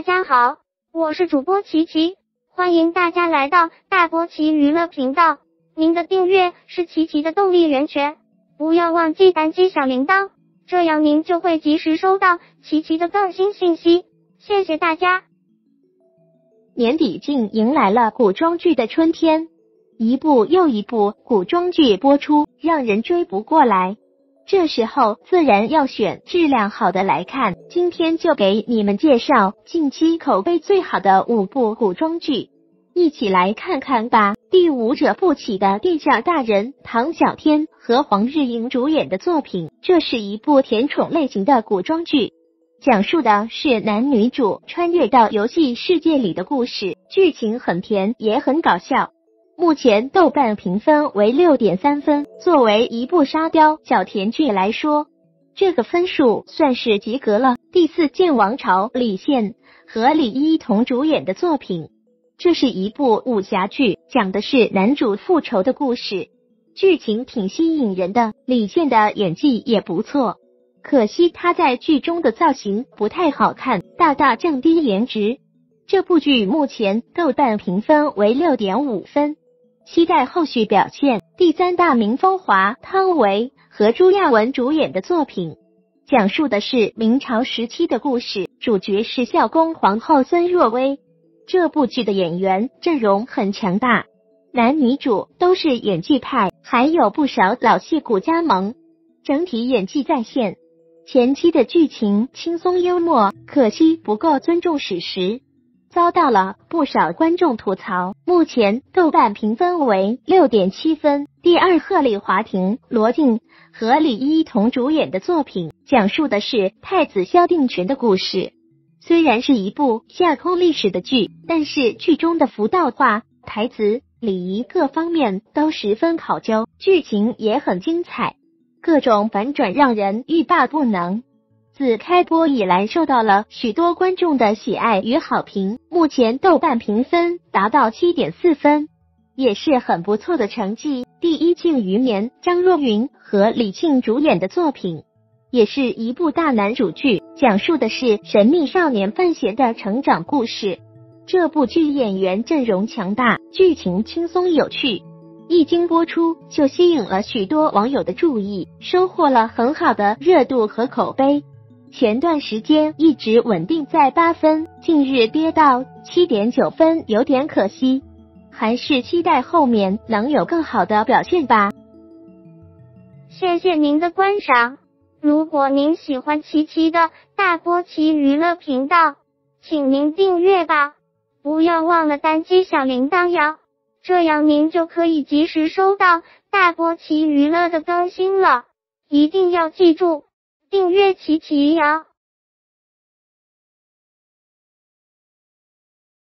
家好，我是主播琪琪，欢迎大家来到大波奇娱乐频道。您的订阅是琪琪的动力源泉，不要忘记单击小铃铛，这样您就会及时收到琪琪的更新信息。谢谢大家。 年底竟迎来了古装剧的春天，一部又一部古装剧播出，让人追不过来。这时候自然要选质量好的来看，今天就给你们介绍近期口碑最好的5部古装剧，一起来看看吧。第5者不起的殿下大人唐小天和黄日莹主演的作品，这是一部甜宠类型的古装剧，讲述的是男女主穿越到游戏世界里的故事，剧情很甜也很搞笑。目前豆瓣评分为 6.3 分，作为一部沙雕小甜剧来说，这个分数算是及格了。第4剑王朝李现和李一桐主演的作品，这是一部武侠剧，讲的是男主复仇的故事，剧情挺吸引人的，李现的演技也不错，可惜他在剧中的造型不太好看，大大降低颜值。这部剧目前豆瓣评分为 6.5 分，期待后续表现。第3大明风华汤唯和朱亚文主演的作品，讲述的是明朝时期的故事，主角是孝恭皇后孙若薇。这部剧的演员阵容很强大，男女主都是演技派，还有不少老戏骨加盟，整体演技在线。前期的剧情轻松幽默，可惜不够尊重史实，遭到了不少观众吐槽。目前豆瓣评分为 6.7 分。第2鹤唳华亭罗晋和李一桐主演的作品，讲述的是太子萧定权的故事。虽然是一部架空历史的剧，但是剧中的服道化、台词、礼仪各方面都十分考究，剧情也很精彩，各种反转让人欲罢不能。自开播以来受到了许多观众的喜爱与好评，目前豆瓣评分达到 7.4 分，也是很不错的成绩。第1庆余年张若昀和李沁主演的作品，也是一部大男主剧，讲述的是神秘少年范闲的成长故事。这部剧演员阵容强大，剧情轻松有趣，一经播出就吸引了许多网友的注意，收获了很好的热度和口碑。前段时间一直稳定在8分，近日跌到 7.9 分，有点可惜，还是期待后面能有更好的表现吧。 谢谢您的观赏，如果您喜欢琪琪的大波奇娱乐频道，请您订阅吧，不要忘了单击小铃铛哟，这样您就可以及时收到大波奇娱乐的更新了。一定要记住订阅琪琪哟。